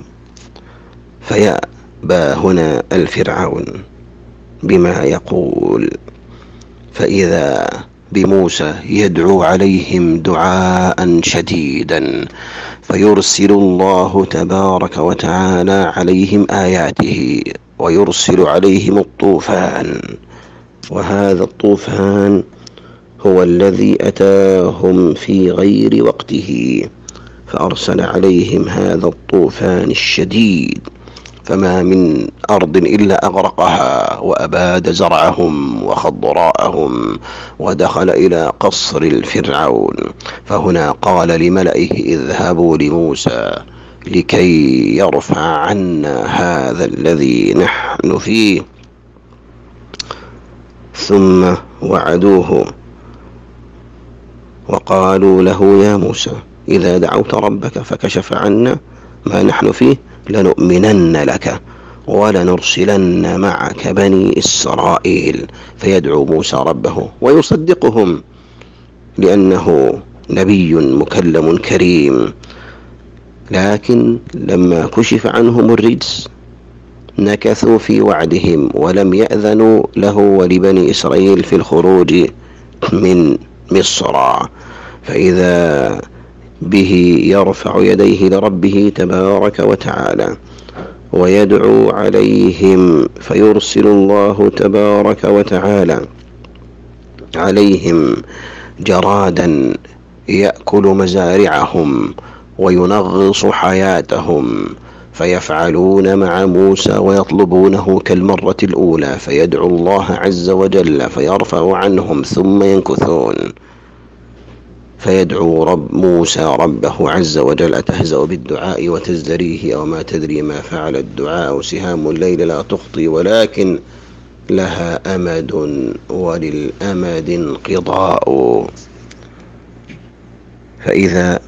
فيأبى هنا الفرعون بما يقول. فإذا بموسى يدعو عليهم دعاء شديدا فيرسل الله تبارك وتعالى عليهم آياته ويرسل عليهم الطوفان، وهذا الطوفان هو الذي أتاهم في غير وقته، فأرسل عليهم هذا الطوفان الشديد فما من أرض إلا أغرقها وأباد زرعهم وخضراءهم ودخل إلى قصر الفرعون. فهنا قال لملئه: اذهبوا لموسى لكي يرفع عنا هذا الذي نحن فيه. ثم وعدوه وقالوا له: يا موسى إذا دعوت ربك فكشف عنا ما نحن فيه لنؤمنن لك ولنرسلن معك بني إسرائيل. فيدعو موسى ربه ويصدقهم لأنه نبي مكلم كريم. لكن لما كشف عنهم الرجس نكثوا في وعدهم ولم يأذنوا له ولبني إسرائيل في الخروج من مصر. فإذا به يرفع يديه لربه تبارك وتعالى ويدعو عليهم فيرسل الله تبارك وتعالى عليهم جرادا يأكل مزارعهم وينغص حياتهم، فيفعلون مع موسى ويطلبونه كالمرة الأولى، فيدعو الله عز وجل فيرفع عنهم ثم ينكثون. فيدعو رب موسى ربه عز وجل: أتهزأ بالدعاء وتزدريه وما تدري ما فعل الدعاء سهام الليل لا تخطي ولكن لها أمد وللأمد انقضاء. فإذا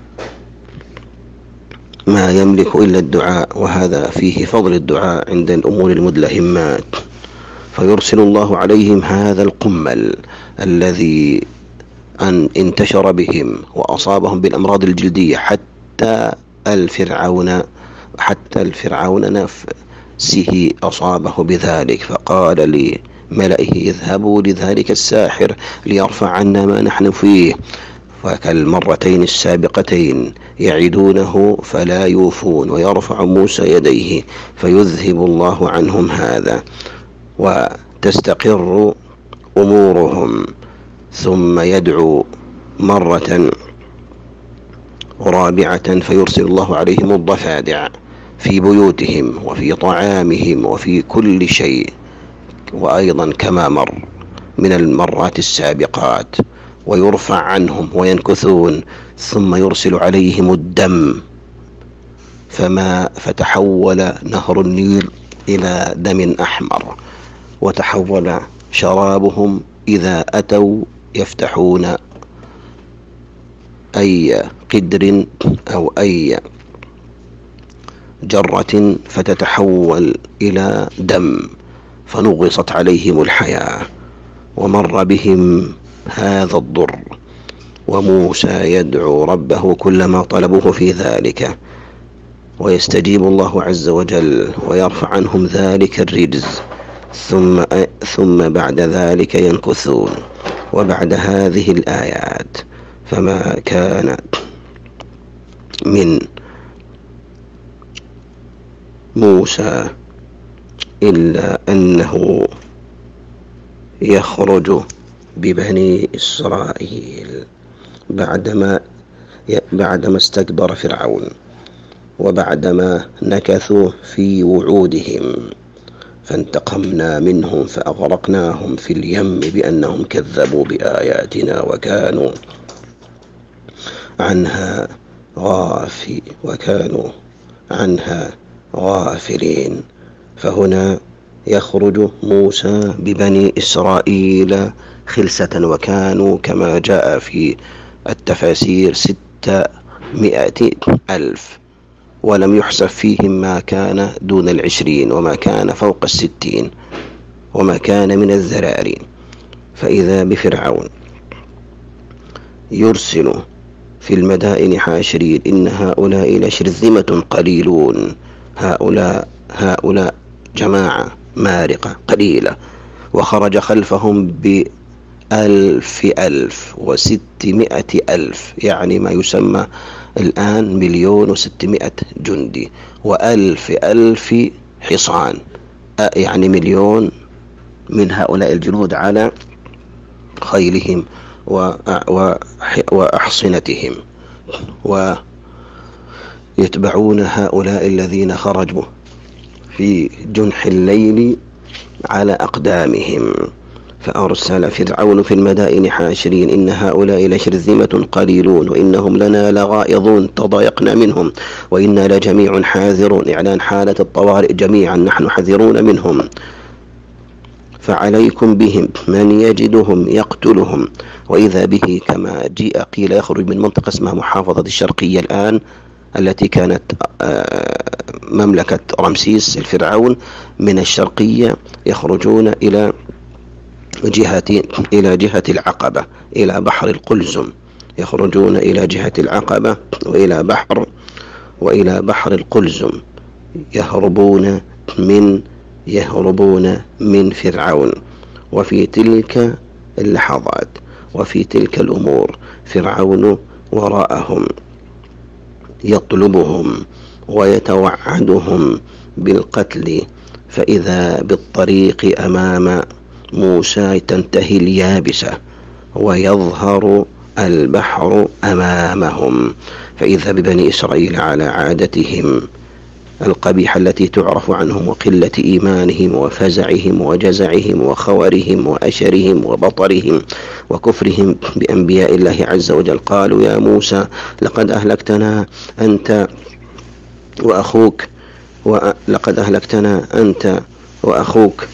ما يملك إلا الدعاء، وهذا فيه فضل الدعاء عند الأمور المدلهمات، فيرسل الله عليهم هذا القمل الذي أن انتشر بهم وأصابهم بالأمراض الجلدية حتى الفرعون حتى الفرعون نفسه أصابه بذلك، فقال لملئه: اذهبوا لذلك الساحر ليرفع عنا ما نحن فيه. فكالمرتين السابقتين يعدونه فلا يوفون، ويرفع موسى يديه فيذهب الله عنهم هذا وتستقر أمورهم، ثم يدعو مرة رابعة فيرسل الله عليهم الضفادع في بيوتهم وفي طعامهم وفي كل شيء، وأيضا كما مر من المرات السابقات، ويرفع عنهم وينكثون، ثم يرسل عليهم الدم، فما فتحول نهر النيل إلى دم أحمر، وتحول شرابهم إذا أتوا يفتحون أي قدر أو أي جرة فتتحول إلى دم، فنغصت عليهم الحياة. ومر بهم هذا الضر، وموسى يدعو ربه كلما طلبوه في ذلك، ويستجيب الله عز وجل ويرفع عنهم ذلك الرجز، ثم ثم بعد ذلك ينكثون. وبعد هذه الآيات فما كان من موسى إلا أنه يخرج ببني إسرائيل بعدما بعدما استكبر فرعون، وبعدما نكثوا في وعودهم، فانتقمنا منهم فأغرقناهم في اليم بأنهم كذبوا بآياتنا وكانوا عنها غافي وكانوا عنها غافلين. فهنا يخرج موسى ببني إسرائيل خلسة، وكانوا كما جاء في التفاسير ستمائة ألف، ولم يحسب فيهم ما كان دون العشرين وما كان فوق الستين وما كان من الذراري. فإذا بفرعون يرسل في المدائن حاشرين: إن هؤلاء لشرذمة قليلون. هؤلاء هؤلاء جماعة مارقة قليلة، وخرج خلفهم بألف ألف وستمائة ألف، يعني ما يسمى الآن مليون وستمائة جندي، وألف ألف حصان، يعني مليون من هؤلاء الجنود على خيلهم وأحصنتهم، ويتبعون هؤلاء الذين خرجوا في جنح الليل على أقدامهم. فأرسل فرعون في المدائن حاشرين: إن هؤلاء لشرذمة قليلون وإنهم لنا لغائظون، تضايقنا منهم وإنا لجميع حاذرون. إعلان حالة الطوارئ جميعا، نحن حذرون منهم، فعليكم بهم، من يجدهم يقتلهم. وإذا به كما جاء قيل يخرج من منطقة اسمها محافظة الشرقية الآن، التي كانت مملكة رمسيس الفرعون، من الشرقية يخرجون إلى جهة إلى جهة العقبة، إلى بحر القلزم، يخرجون إلى جهة العقبة وإلى بحر وإلى بحر القلزم، يهربون من يهربون من فرعون. وفي تلك اللحظات وفي تلك الأمور فرعون وراءهم يطلبهم ويتوعدهم بالقتل، فإذا بالطريق أمام موسى تنتهي اليابسة ويظهر البحر أمامهم. فإذا ببني إسرائيل على عادتهم القبيحة التي تعرف عنهم، وقلة إيمانهم وفزعهم وجزعهم وخورهم وأشرهم وبطرهم وكفرهم بأنبياء الله عز وجل. قالوا يا موسى لقد أهلكتنا أنت وأخوك ولقد أهلكتنا أنت وأخوك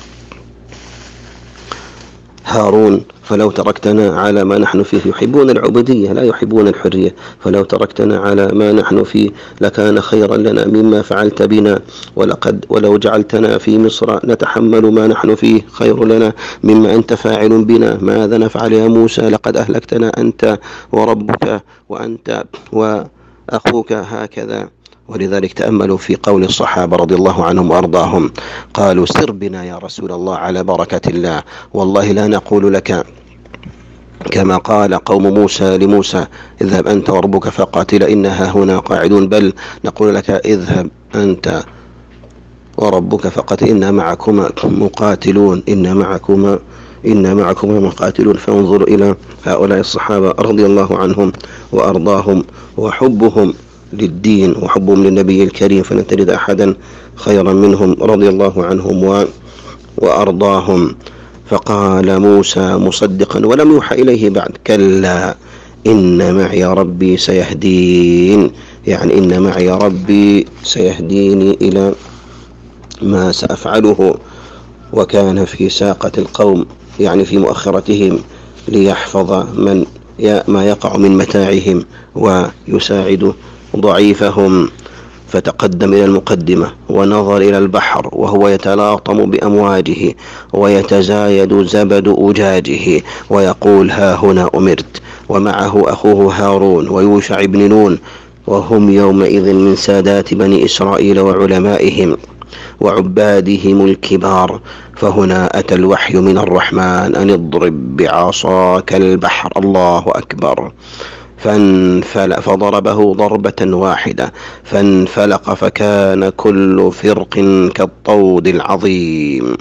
هارون فلو تركتنا على ما نحن فيه. يحبون العبودية لا يحبون الحرية. فلو تركتنا على ما نحن فيه لكان خيرا لنا مما فعلت بنا، ولقد ولو جعلتنا في مصر نتحمل ما نحن فيه خير لنا مما أنت فاعل بنا. ماذا نفعل يا موسى؟ لقد أهلكتنا أنت وربك وأنت وأخوك هكذا. ولذلك تأملوا في قول الصحابة رضي الله عنهم وأرضاهم، قالوا سر بنا يا رسول الله على بركة الله، والله لا نقول لك كما قال قوم موسى لموسى اذهب أنت وربك فقاتل إنها هنا قاعدون، بل نقول لك اذهب أنت وربك فقاتل إنا معكما مقاتلون إنا معكما إنا معكما مقاتلون. فانظروا إلى هؤلاء الصحابة رضي الله عنهم وأرضاهم وحبهم للدين وحبهم للنبي الكريم، فلن تجد أحدا خيرا منهم رضي الله عنهم وأرضاهم. فقال موسى مصدقا ولم يوحى إليه بعد كلا إن معي ربي سيهدين، يعني إن معي ربي سيهديني إلى ما سأفعله. وكان في ساقة القوم يعني في مؤخرتهم ليحفظ من ما يقع من متاعهم ويساعد ضعيفهم. فتقدم إلى المقدمة ونظر إلى البحر وهو يتلاطم بأمواجه ويتزايد زبد أجاجه ويقول ها هنا أمرت، ومعه أخوه هارون ويوشع بن نون، وهم يومئذ من سادات بني إسرائيل وعلمائهم وعبادهم الكبار. فهنا أتى الوحي من الرحمن أن اضرب بعصاك البحر، الله أكبر، فانفلق فضربه ضربة واحدة فانفلق فكان كل فرق كالطود العظيم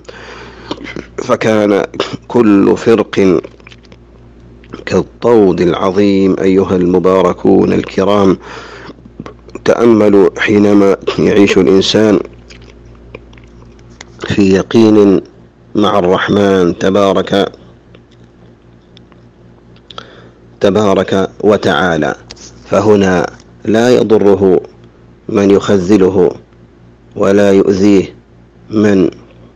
فكان كل فرق كالطود العظيم. أيها المباركون الكرام، تأملوا حينما يعيش الإنسان في يقين مع الرحمن تبارك تبارك وتعالى، فهنا لا يضره من يخذله ولا يؤذيه من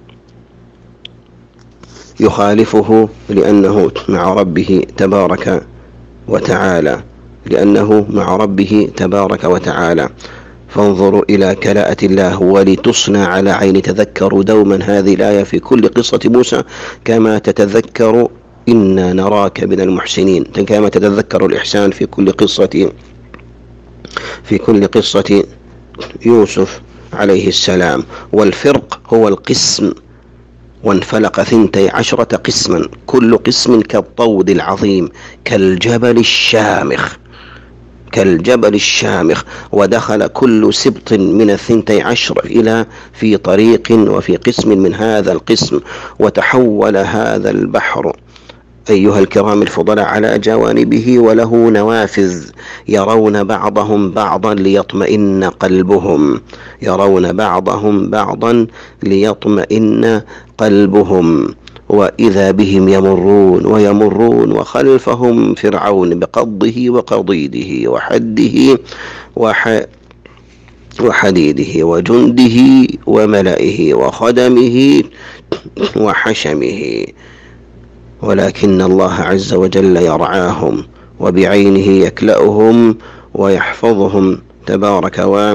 يخالفه، لأنه مع ربه تبارك وتعالى لأنه مع ربه تبارك وتعالى. فانظروا إلى كلاءة الله ولتصنع على عين. تذكروا دوما هذه الآية في كل قصة موسى كما تتذكر إنا نراك من المحسنين، كما تتذكر الإحسان في كل قصة في كل قصة يوسف عليه السلام. والفرق هو القسم، وانفلق ثنتي عشرة قسما كل قسم كالطود العظيم كالجبل الشامخ كالجبل الشامخ ودخل كل سبط من الثنتي عشر إلى في طريق وفي قسم من هذا القسم، وتحول هذا البحر أيها الكرام الفضلاء على جوانبه وله نوافذ يرون بعضهم بعضا ليطمئن قلبهم يرون بعضهم بعضا ليطمئن قلبهم وإذا بهم يمرون ويمرون وخلفهم فرعون بقضه وقضيده وحده وح وحديده وجنده وملئه وخدمه وحشمه، ولكن الله عز وجل يرعاهم وبعينه يكلأهم ويحفظهم تبارك و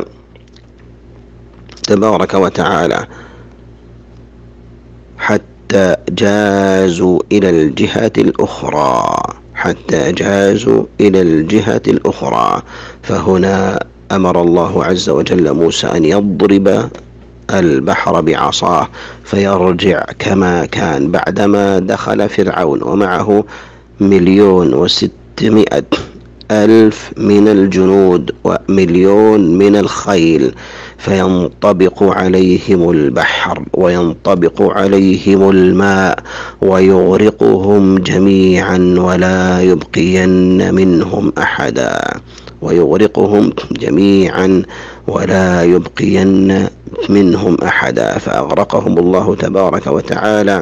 تبارك وتعالى حتى جازوا إلى الجهة الأخرى حتى جازوا إلى الجهة الأخرى. فهنا أمر الله عز وجل موسى أن يضرب البحر بعصاه فيرجع كما كان بعدما دخل فرعون ومعه مليون وستمائة ألف من الجنود ومليون من الخيل، فينطبق عليهم البحر وينطبق عليهم الماء ويغرقهم جميعا ولا يبقين منهم أحدا ويغرقهم جميعا ولا يبقين منهم أحدا، فأغرقهم الله تبارك وتعالى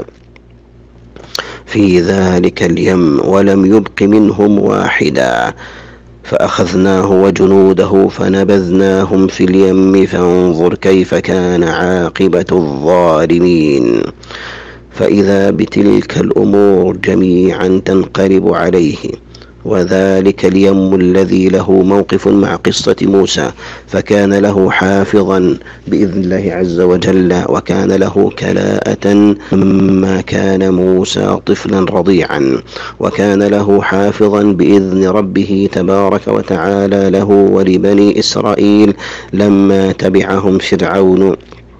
في ذلك اليم ولم يبق منهم واحدا. فأخذناه وجنوده فنبذناهم في اليم فانظر كيف كان عاقبة الظالمين. فإذا بتلك الأمور جميعا تنقلب عليه، وذلك اليم الذي له موقف مع قصة موسى، فكان له حافظا بإذن الله عز وجل، وكان له كلاءة مما كان موسى طفلا رضيعا، وكان له حافظا بإذن ربه تبارك وتعالى له ولبني إسرائيل لما تبعهم فرعون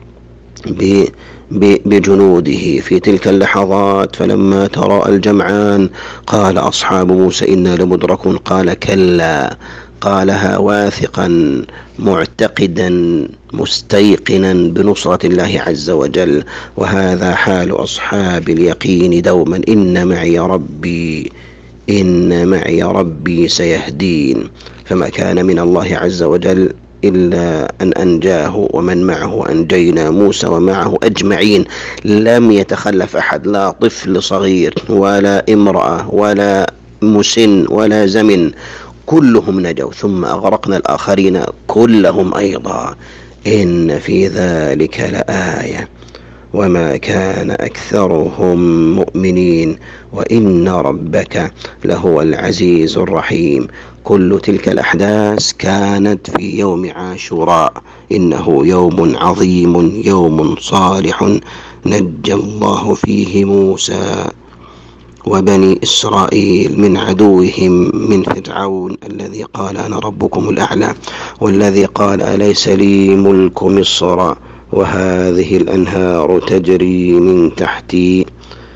ب بجنوده في تلك اللحظات. فلما تراءى الجمعان قال أصحاب موسى إنا لمدركون، قال كلا، قالها واثقا معتقدا مستيقنا بنصرة الله عز وجل. وهذا حال أصحاب اليقين دوما، إن معي ربي إن معي ربي سيهدين. فما كان من الله عز وجل إلا أن أنجاه ومن معه، أنجينا موسى ومعه أجمعين، لم يتخلف أحد، لا طفل صغير ولا امرأة ولا مسن ولا زمن، كلهم نجوا. ثم أغرقنا الآخرين كلهم أيضا. إن في ذلك لآية وما كان أكثرهم مؤمنين وإن ربك لهو العزيز الرحيم. كل تلك الأحداث كانت في يوم عاشوراء، إنه يوم عظيم، يوم صالح، نجى الله فيه موسى وبني إسرائيل من عدوهم من فرعون الذي قال أنا ربكم الأعلى، والذي قال أليس لي ملك مصر وهذه الأنهار تجري من تحتي،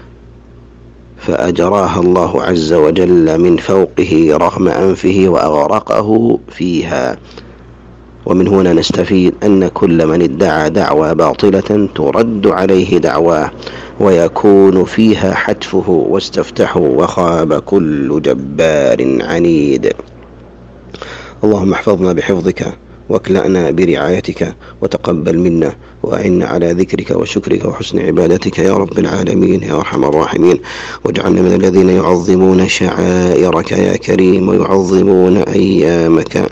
فأجراها الله عز وجل من فوقه رغم أنفه وأغرقه فيها. ومن هنا نستفيد أن كل من ادعى دعوى باطلة ترد عليه دعواه، ويكون فيها حتفه واستفتحوا وخاب كل جبار عنيد. اللهم احفظنا بحفظك واكلأنا برعايتك، وتقبل منا وأعنا على ذكرك وشكرك وحسن عبادتك يا رب العالمين يا أرحم الراحمين. واجعلنا من الذين يعظمون شعائرك يا كريم، ويعظمون أيامك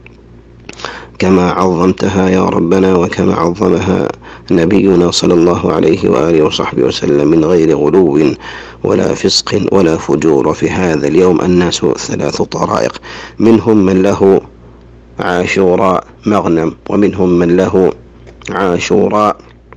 كما عظمتها يا ربنا، وكما عظمها نبينا صلى الله عليه وآله وصحبه وسلم، من غير غلو ولا فسق ولا فجور. في هذا اليوم الناس ثلاث طرائق، منهم من له عاشوراء مغنم، ومنهم من له عاشوراء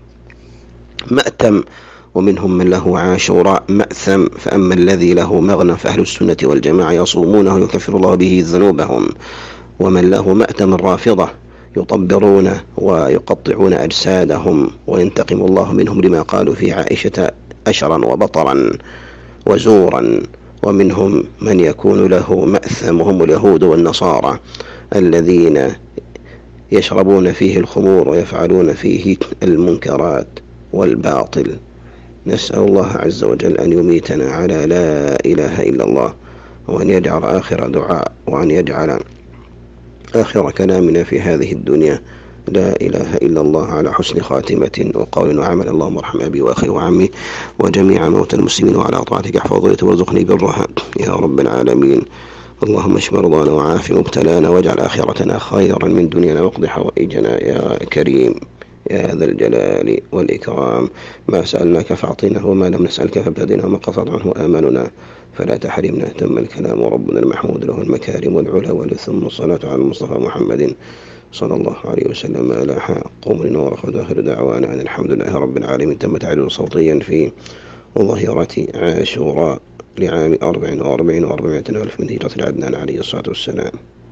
مأتم، ومنهم من له عاشوراء مأثم. فأما الذي له مغنم فأهل السنة والجماعة يصومونه يكفر الله به ذنوبهم، ومن له مأتم الرافضة يطبرون ويقطعون أجسادهم وينتقم الله منهم لما قالوا في عائشة أشرا وبطرا وزورا. ومنهم من يكون له مأثم وهم اليهود والنصارى الذين يشربون فيه الخمور ويفعلون فيه المنكرات والباطل. نسأل الله عز وجل أن يميتنا على لا إله إلا الله، وأن يجعل آخر دعاء وأن يجعل آخر كلامنا في هذه الدنيا لا إله إلا الله، على حسن خاتمة وقول وعمل. اللهم ارحم أبي وأخي وعمي وجميع موتى المسلمين، وعلى طاعتك احفظ وارزقني برها يا رب العالمين. اللهم اشف مرضانا وعاف مبتلانا، واجعل آخرتنا خيرا من دنيانا، واقض حوائجنا يا كريم يا ذا الجلال والإكرام. ما سألناك فأعطينا، وما لم نسألك فابتدنا، وما قصد عنه آمالنا فلا تحرمنا. تم الكلام وربنا المحمود له المكارم والعلا ولثم الصلاة على المصطفى محمد صلى الله عليه وسلم. لا قوم لنا ورخد آخر دعوانا أن الحمد لله رب العالمين. تم تعليل صوتيا في ظهيرة عاشوراء لعام أربع وأربعين وأربعمائة ألف من هجرة العدنان عليه الصلاة والسلام.